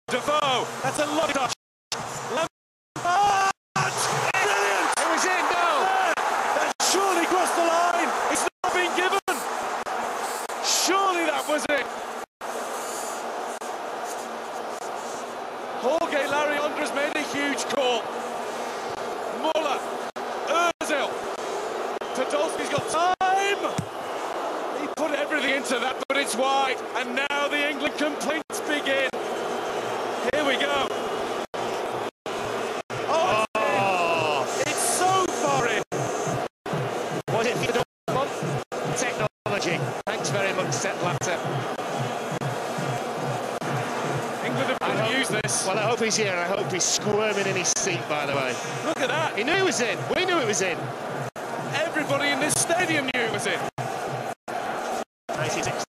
Defoe, that's a lovely touch. Lampard! Brilliant! It was in, no! That surely crossed the line. It's not been given. Surely that was it. Jorge Larry Andres made a huge call. Muller, Ozil, Podolski's got time. He put everything into that, but it's wide. And now the England complaints begin. Here we go. Oh, it's so far in. Was it for the technology? Thanks very much, Sepp Blatter. England have got to use this. Well, I hope he's here, and I hope he's squirming in his seat, by the way. Look at that. He knew it was in. We knew it was in. Everybody in this stadium knew it was in. 96.